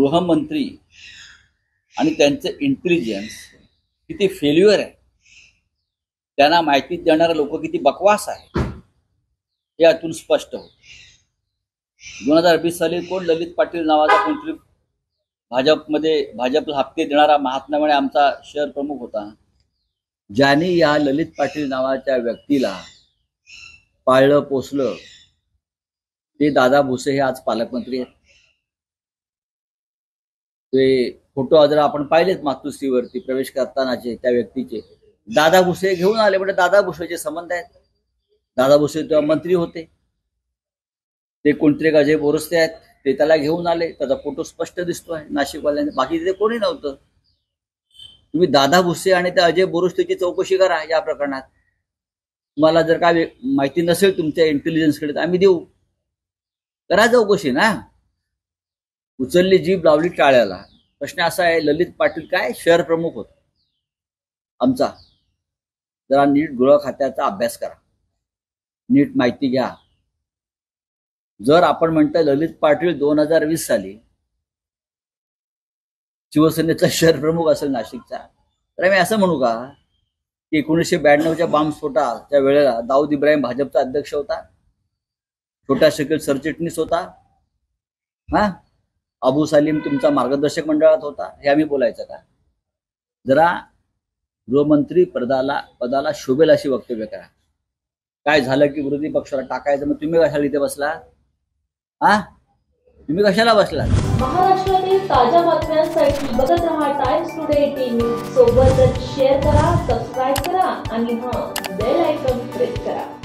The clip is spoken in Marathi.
गृहमंत्री आणि त्यांचे इंटेलिजन्स किती फेल्युअर आहे, त्यांना माहिती देणारे लोक किती बकवास आहे हे यातून स्पष्ट होतं. 2020 साली कोण ललित पाटील नावाचा कोणतरी भाजपला हप्ते देणारा महात्मा म्हणे आमचा शहर प्रमुख होता, ज्याने या ललित पाटील नावाच्या व्यक्तीला पाळलं पोसलं. ते दादा भुसे हे आज पालकमंत्री आहेत. ते फोटो जर आपण पाहिलेत मातोश्रीवरती प्रवेश करतानाचे त्या व्यक्तीचे, दादा भुसे घेऊन आले. म्हणजे दादा भुसेचे संबंध आहेत. दादा भुसे तेव्हा मंत्री होते. ते कोणतरी अजय बोरस्ते आहेत, ते त्याला घेऊन आले. त्याचा फोटो स्पष्ट दिसतोय नाशिकवाल्यांनी, बाकी तिथे कोणी नव्हतं. तुम्ही दादा भुसे आणि त्या अजय बोरस्तेची चौकशी करा या प्रकरणात. तुम्हाला जर काय माहिती नसेल तुमच्या इंटेलिजन्सकडे तर आम्ही देऊ, करा चौकशी ना. उचलली जीभ लावली टाळ्याला. प्रश्न असा आहे, ललित पाटील काय शहर प्रमुख होत आमचा. जरा नीट गृह खात्याचा अभ्यास करा, नीट माहिती घ्या. जर आपण म्हणतो ललित पाटील 2020 साली शिवसेनेचा शहर प्रमुख असेल नाशिकचा, तर आम्ही असं म्हणू का की 1992च्या बॉम्बस्फोटाच्या वेळेला दाऊद इब्राहिम भाजपचा अध्यक्ष होता, छोटा शकील सरचिटणीस होता, अबू सालीम तुमचा मार्गदर्शक मंडळात होता, हे आम्ही बोलायचं का? जरा गृहमंत्री पदाला शोभेल अशी वक्तव्य करा. काय झालं की विरोधी पक्षाला टाकायचं, मग तुम्ही कशाला इथे बसला? तुम्ही कशाला बसला? महाराष्ट्रातील ताज्या बातम्यांसाठी बघत रहा टाइम्स टुडे 18 न्यूज. सोबतच शेअर करा, सबस्क्राईब करा आणि बेल आयकॉन प्रेस करा.